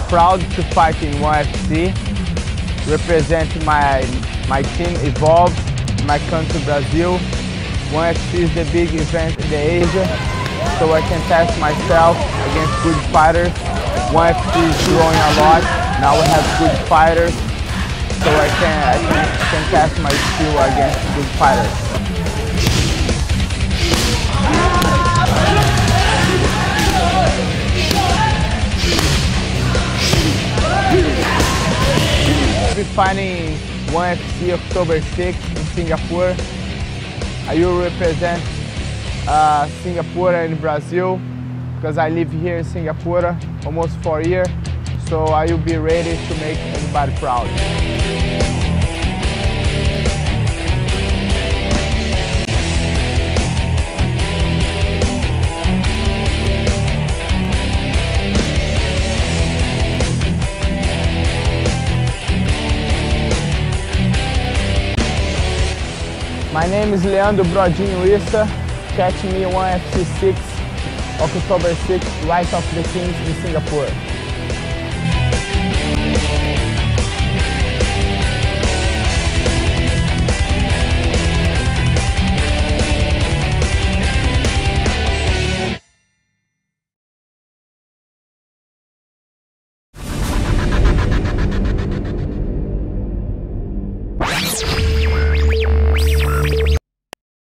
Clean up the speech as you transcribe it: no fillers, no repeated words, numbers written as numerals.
proud to fight in ONE FC, represent my team Evolve, my country Brazil. ONE FC is the big event in the Asia, so I can test myself against good fighters. ONE FC is growing a lot, now we have good fighters, so I can test my skill against good fighters. I'll be fighting ONE FC October 6th in Singapore. I will represent Singapore and Brazil because I live here in Singapore almost 4 years, so I will be ready to make everybody proud. My name is Leandro Brodinho Issa. Catch me ONE FC 6 of October 6th, right off the Kings in Singapore.